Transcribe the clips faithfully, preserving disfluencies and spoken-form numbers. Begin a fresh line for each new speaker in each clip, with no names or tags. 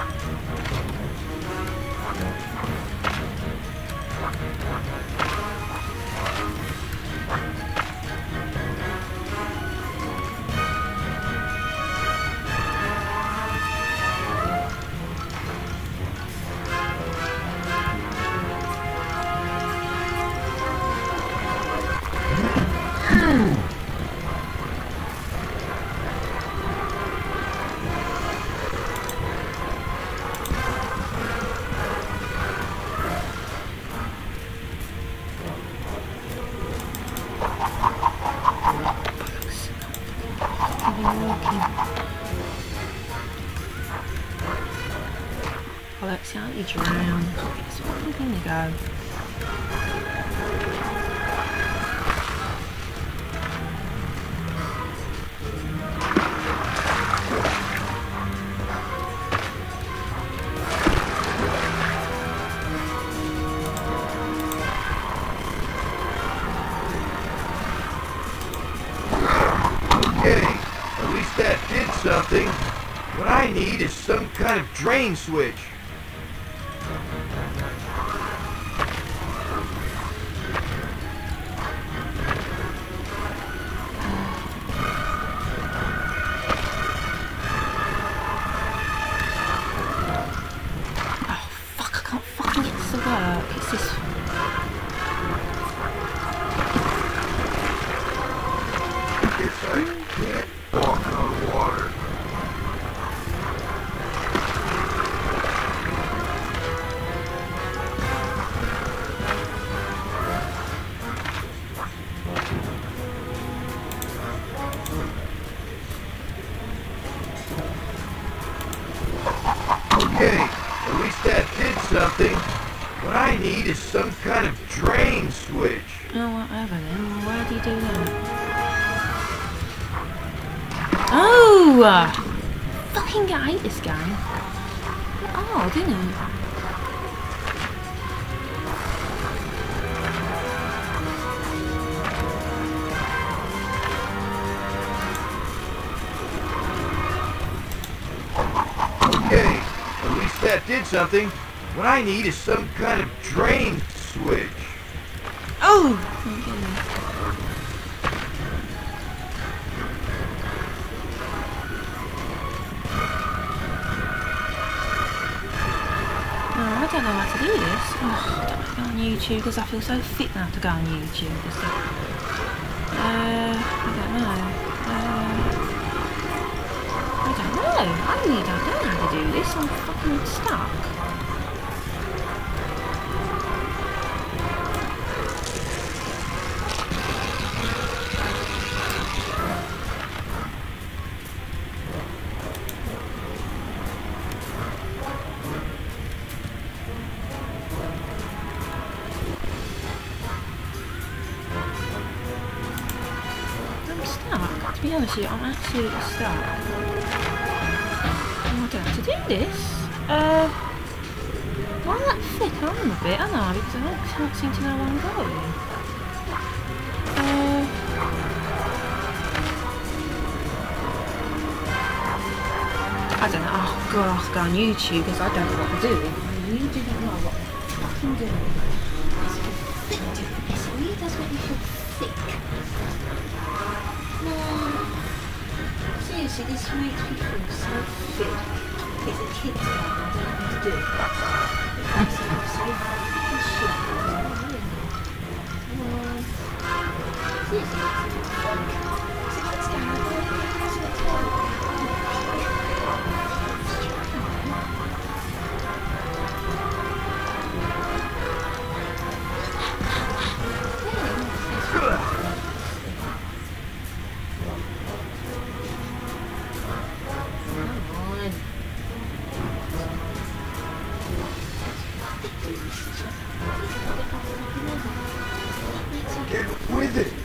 Bollocks, out you drown. It's fucking thing to go.
Something. What I need is some kind of drain switch.
Oh fuck, I can't fucking get this to work. It's this.
Guess I can't walk on water. Okay, at least that did something. What I need is some kind of drain switch.
Oh, whatever then. Why do you do that? Oh! Fucking I hate this game. Oh, didn't it?
Okay, at least that did something. What I need is some kind of drain switch.
Oh! Okay. Oh, I don't know how to do this. Oh, I don't want to go on YouTube because I feel so fit now to go on YouTube and stuff. Uh, I don't know. Uh, I don't know. I really don't know how to do this. I'm fucking stuck. To be honest with you, I'm absolutely stuck. Oh, I don't know how to do this. Uh, why that flick on a bit, aren't I? Because I can't seem to know where I'm going. Uh, I don't know. Oh god, I have to go on YouTube because I don't know what to do. I really do not know what to fucking do. It's thick. It's weird, does make me feel thick. Seriously, this makes me feel so fit. It's a kid's game, I don't know what to do. It makes me feel so fucking shit. Um, seriously, it's a kid's game, I don't know what to do.
Get with it.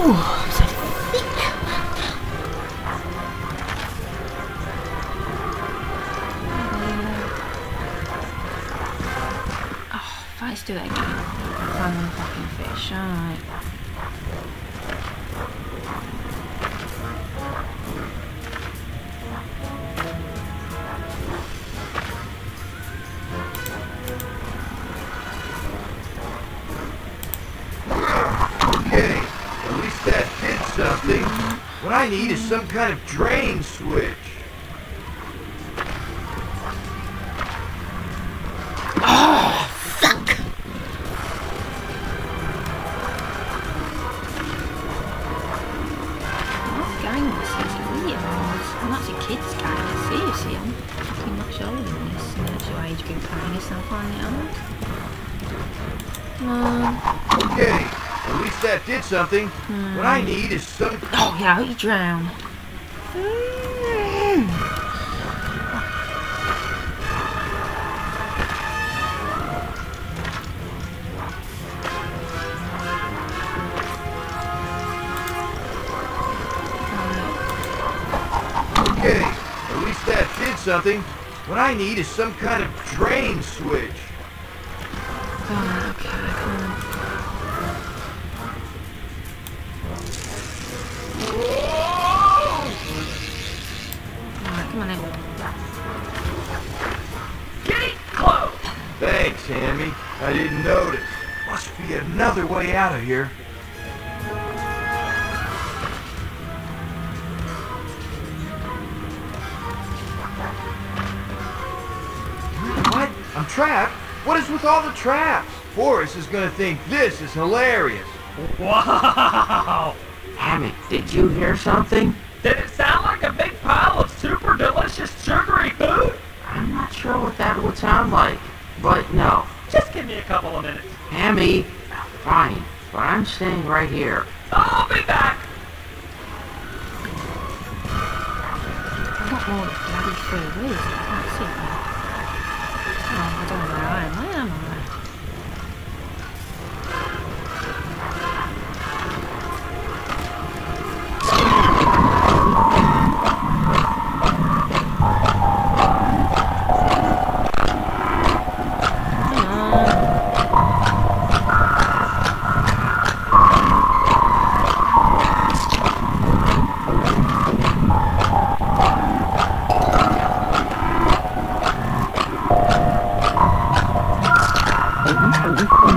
Oh, I'm so thick. Oh, if I just do that again. Random fucking fish, alright.
Okay, at least that did something. What I need is some kind of drain switch.
Oh, fuck! What game this is? It really hard. I'm not a kid's game. Seriously, I'm fucking much older than this. And that's your age group playing this and I'm finding it hard. Come on.
Okay, at least that did something.
Hmm.
What I need is some...
Oh, yeah, I hope you drown. Mm.
Okay, at least that did something. What I need is some kind of drain switch.
Oh, okay, come on. Alright, come on then.
Get close! Thanks, Hammy. I didn't notice. Must be another way out of here. What? I'm trapped? What is with all the traps? Forrest is gonna think this is hilarious.
Wow!
Hammy, did you hear something?
Did it sound like a big pile of super delicious sugary food?
I'm not sure what that would sound like, but no.
Just give me a couple of minutes.
Hammy, fine, but I'm staying right here.
I'll be back.
I've got more bloody food. Where is it? I can't see it now. Oh, I don't know where I am. Where am I?
Hammy,